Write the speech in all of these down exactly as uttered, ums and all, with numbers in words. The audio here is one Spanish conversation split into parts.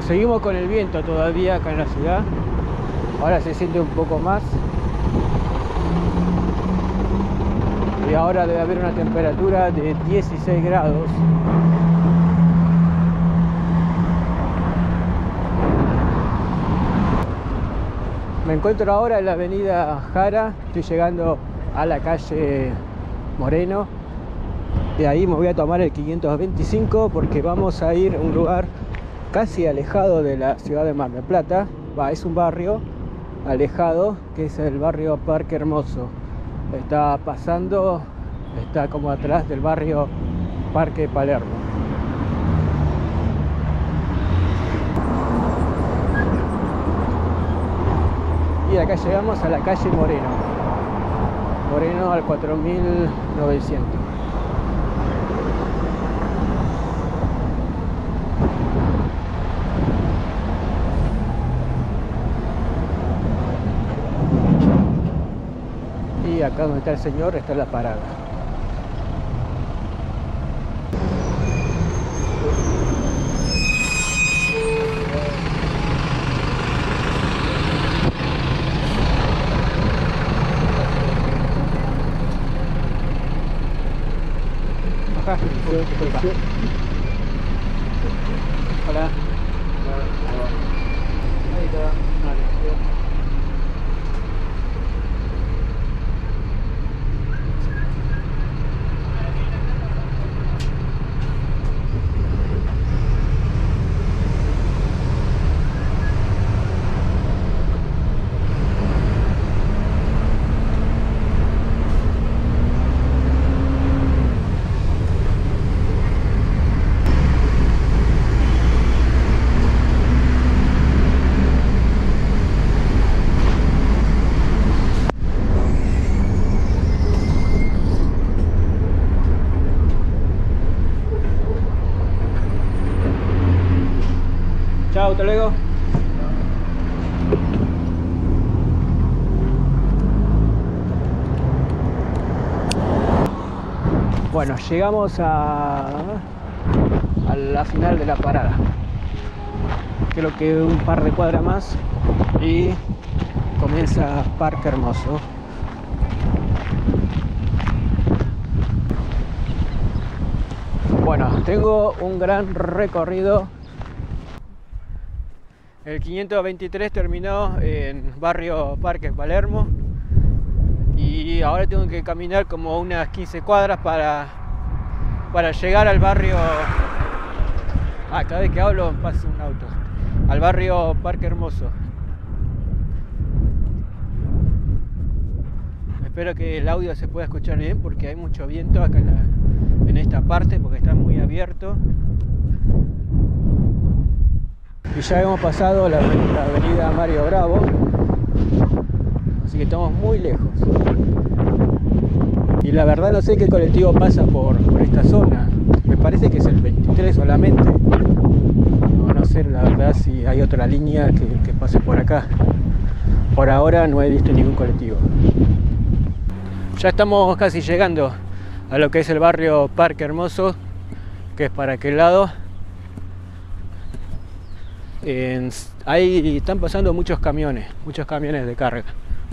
Bueno, seguimos con el viento todavía acá en la ciudad. Ahora se siente un poco más. Y ahora debe haber una temperatura de dieciséis grados. Me encuentro ahora en la avenida Jara. Estoy llegando a la calle Moreno. De ahí me voy a tomar el quinientos veinticinco porque vamos a ir a un lugar casi alejado de la ciudad de Mar del Plata. Va, es un barrio alejado que es el barrio Parque Hermoso. Está pasando, está como atrás del barrio Parque Palermo. Y acá llegamos a la calle Moreno. Moreno al cuatro mil novecientos. Y acá donde está el señor está la parada. Acá. Hola. Ahí está. Chao, hasta luego. Bueno, llegamos a, a la final de la parada. Creo que un par de cuadras más y comienza Parque Hermoso. Bueno, tengo un gran recorrido. El quinientos veintitrés terminó en barrio Parque Palermo y ahora tengo que caminar como unas quince cuadras para, para llegar al barrio. Ah, cada vez que hablo pasa un auto. Al barrio Parque Hermoso. Espero que el audio se pueda escuchar bien porque hay mucho viento acá en, la, en esta parte porque está muy abierto. Y ya hemos pasado la, la avenida Mario Bravo, así que estamos muy lejos. Y la verdad no sé qué colectivo pasa por, por esta zona. Me parece que es el veintitrés solamente. No, no sé la verdad si hay otra línea que, que pase por acá. Por ahora no he visto ningún colectivo. Ya estamos casi llegando a lo que es el barrio Parque Hermoso, que es para aquel lado. En, ahí están pasando muchos camiones, muchos camiones de carga.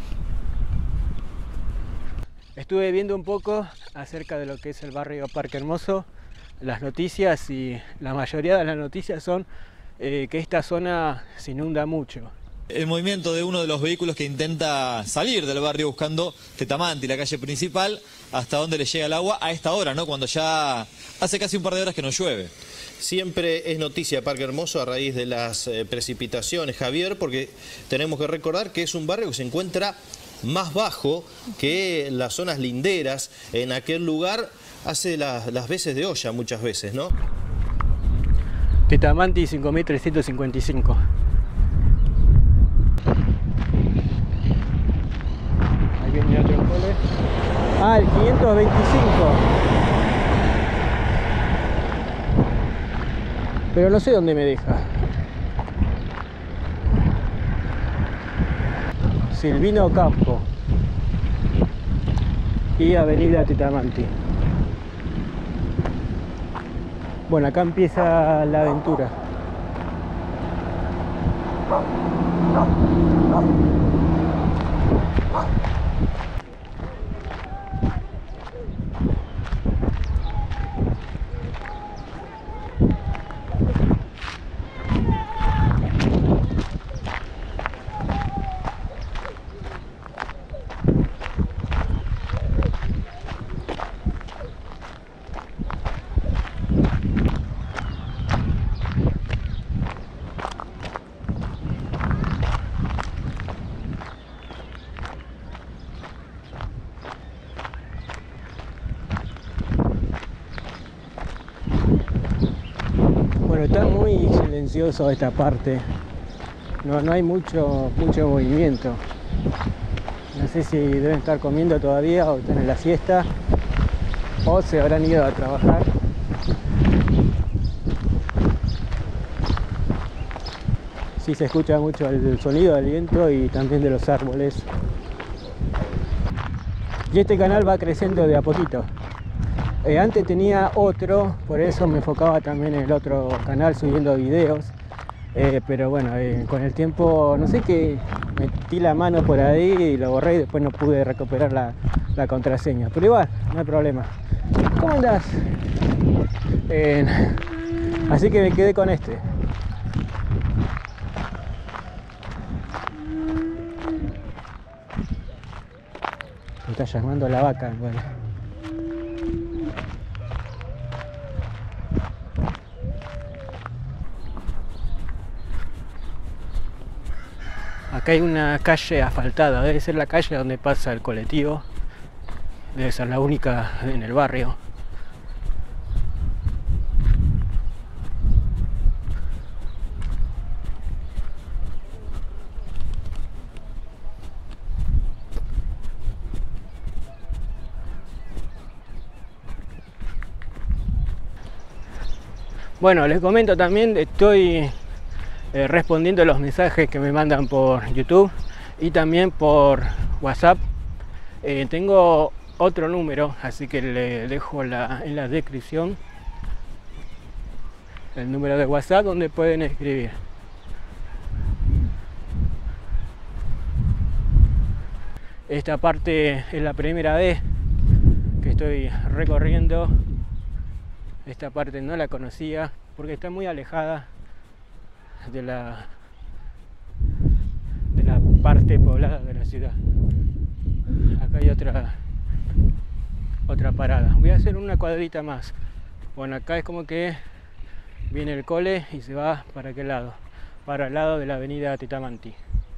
Estuve viendo un poco acerca de lo que es el barrio Parque Hermoso, las noticias, y la mayoría de las noticias son eh, que esta zona se inunda mucho. El movimiento de uno de los vehículos que intenta salir del barrio buscando Tetamanti, la calle principal, hasta donde le llega el agua a esta hora, ¿no? Cuando ya hace casi un par de horas que no llueve. Siempre es noticia Parque Hermoso a raíz de las eh, precipitaciones, Javier, porque tenemos que recordar que es un barrio que se encuentra más bajo que las zonas linderas. En aquel lugar hace la, las veces de olla muchas veces, ¿no? Tetamanti cinco mil trescientos cincuenta y cinco. Ahí viene otro cole. Ah, el quinientos veinticinco. Pero no sé dónde me deja. Silvino Campo y avenida Tetamanti. Bueno, acá empieza la aventura. Bueno, está muy silencioso esta parte. No, no hay mucho, mucho movimiento. No sé si deben estar comiendo todavía o están en la siesta o se habrán ido a trabajar. Sí se escucha mucho el sonido del viento y también de los árboles. Y este canal va creciendo de a poquito. Eh, antes tenía otro, por eso me enfocaba también en el otro canal subiendo videos. Eh, pero bueno, eh, con el tiempo, no sé qué, metí la mano por ahí y lo borré y después no pude recuperar la, la contraseña. Pero igual, no hay problema. ¿Cómo andás? Eh, así que me quedé con este. Me está llamando la vaca, bueno. Acá hay una calle asfaltada, debe ser la calle donde pasa el colectivo. Debe ser la única en el barrio. Bueno, les comento también, estoy eh, respondiendo los mensajes que me mandan por YouTube y también por WhatsApp. Eh, tengo otro número, así que le dejo la, en la descripción el número de WhatsApp donde pueden escribir. Esta parte es la primera vez que estoy recorriendo. Esta parte no la conocía porque está muy alejada de la, de la parte poblada de la ciudad. Acá hay otra, otra parada. Voy a hacer una cuadrita más. Bueno, acá es como que viene el cole y se va para aquel lado, para el lado de la avenida Titamanti.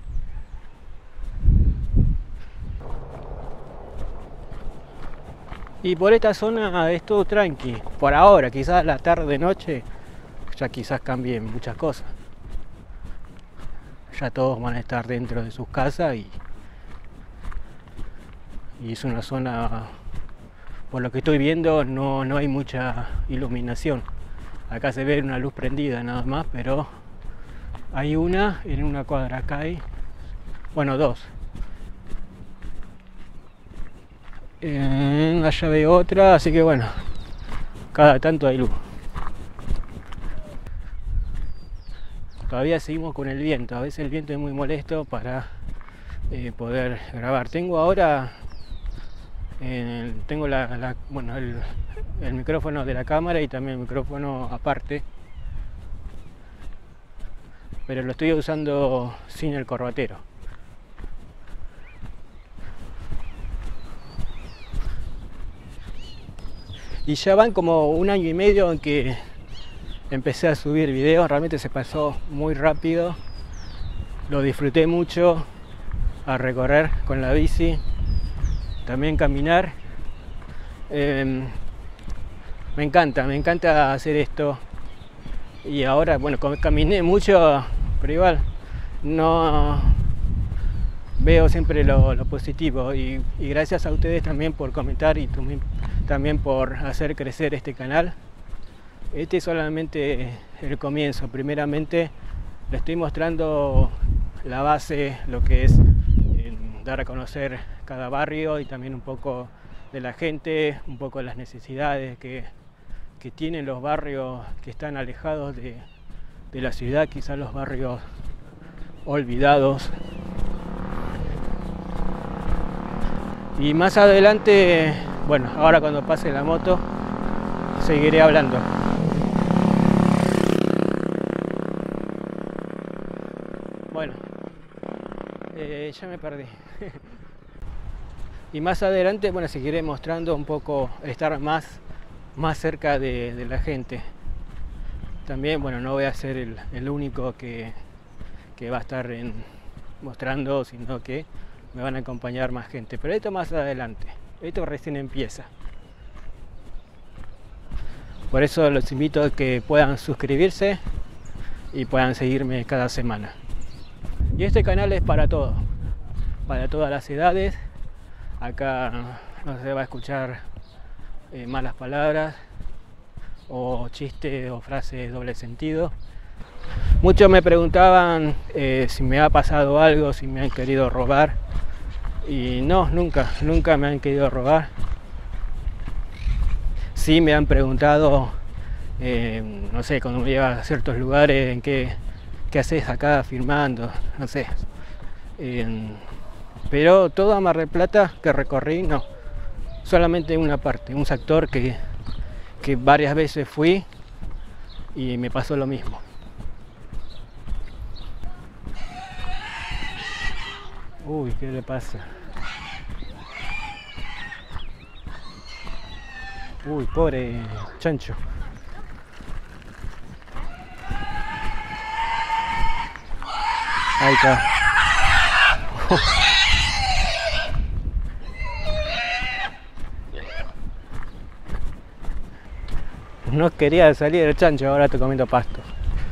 Y por esta zona es todo tranqui, por ahora, quizás la tarde, noche, ya quizás cambien muchas cosas. Ya todos van a estar dentro de sus casas y, y es una zona, por lo que estoy viendo, no, no hay mucha iluminación. Acá se ve una luz prendida nada más, pero hay una en una cuadra, acá hay, bueno, dos. Eh, allá veo otra, así que bueno, cada tanto hay luz. Todavía seguimos con el viento, a veces el viento es muy molesto para eh, poder grabar. Tengo ahora, eh, tengo la, la, bueno, el, el micrófono de la cámara y también el micrófono aparte, pero lo estoy usando sin el corbatero. Y ya van como un año y medio en que empecé a subir videos, realmente se pasó muy rápido, lo disfruté mucho a recorrer con la bici, también caminar. Eh, me encanta, me encanta hacer esto y ahora, bueno, caminé mucho, pero igual no veo siempre lo, lo positivo y, y gracias a ustedes también por comentar y también por hacer crecer este canal. Este es solamente el comienzo. Primeramente le estoy mostrando la base, lo que es eh, dar a conocer cada barrio y también un poco de la gente, un poco de las necesidades que, que tienen los barrios que están alejados de, de la ciudad, quizás los barrios olvidados. Y más adelante, bueno, ahora cuando pase la moto, seguiré hablando. Bueno, eh, ya me perdí. Y más adelante, bueno, seguiré mostrando un poco, estar más, más cerca de, de la gente. También, bueno, no voy a ser el, el único que, que va a estar en, mostrando, sino que me van a acompañar más gente. Pero esto más adelante, esto recién empieza. Por eso los invito a que puedan suscribirse y puedan seguirme cada semana. Y este canal es para todo, para todas las edades. Acá no se va a escuchar eh, malas palabras o chistes o frases de doble sentido. Muchos me preguntaban eh, si me ha pasado algo, si me han querido robar. Y no, nunca, nunca me han querido robar. Sí me han preguntado, eh, no sé, cuando me llevas a ciertos lugares, en qué, qué haces acá filmando, no sé. Eh, pero toda Mar del Plata que recorrí, no. Solamente una parte, un sector que, que varias veces fui y me pasó lo mismo. Uy, ¿qué le pasa? Uy, pobre chancho. Ahí está. No quería salir el chancho, ahora estoy comiendo pasto.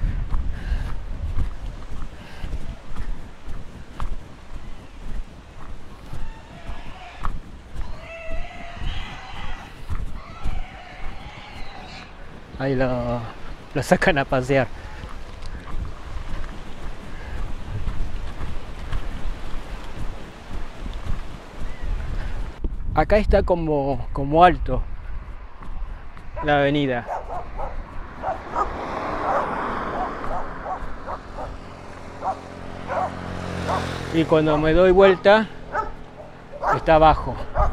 Ahí lo, lo sacan a pasear. Acá está como, como alto la avenida. Y cuando me doy vuelta está abajo.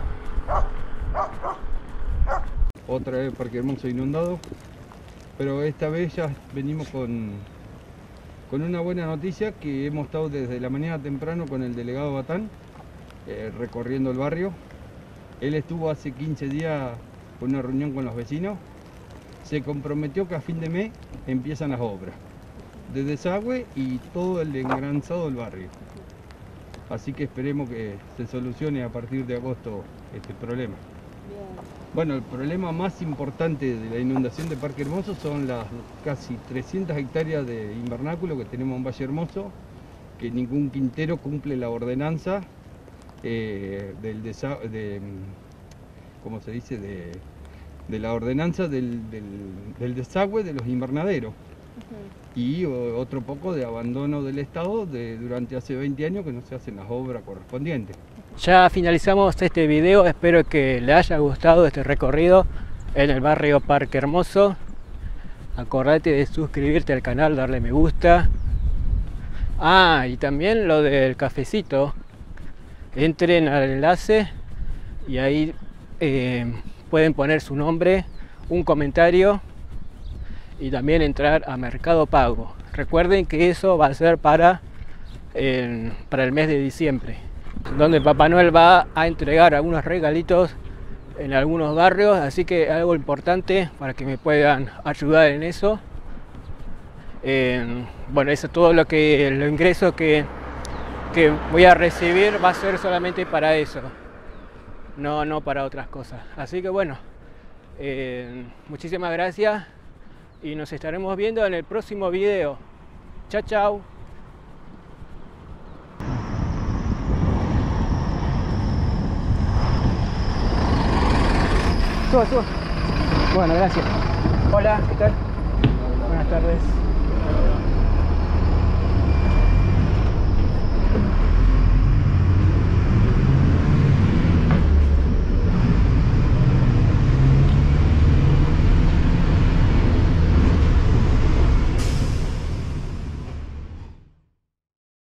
Otra vez Parque Hermoso inundado, pero esta vez ya venimos con, con una buena noticia, que hemos estado desde la mañana temprano con el delegado Batán eh, recorriendo el barrio. Él estuvo hace quince días con una reunión con los vecinos, se comprometió que a fin de mes empiezan las obras de desagüe y todo el engranzado del barrio. Así que esperemos que se solucione a partir de agosto este problema. Bien. Bueno, el problema más importante de la inundación de Parque Hermoso son las casi trescientas hectáreas de invernáculo que tenemos en Valle Hermoso, que ningún quintero cumple la ordenanza eh, del desagüe, de, ¿cómo se dice? De, de la ordenanza del, del, del desagüe de los invernaderos. Uh-huh. Y o, otro poco de abandono del Estado de, durante hace veinte años que no se hacen las obras correspondientes. Ya finalizamos este video, espero que le haya gustado este recorrido en el barrio Parque Hermoso. Acordate de suscribirte al canal, darle me gusta. Ah, y también lo del cafecito. Entren al enlace y ahí eh, pueden poner su nombre, un comentario y también entrar a Mercado Pago. Recuerden que eso va a ser para, eh, para el mes de diciembre, donde Papá Noel va a entregar algunos regalitos en algunos barrios, así que algo importante para que me puedan ayudar en eso. Eh, bueno, eso, todo lo que los ingresos que, que voy a recibir va a ser solamente para eso, no, no para otras cosas. Así que bueno, eh, muchísimas gracias y nos estaremos viendo en el próximo video. Chao, chao. Suba, suba. Bueno, gracias. Hola, ¿qué tal?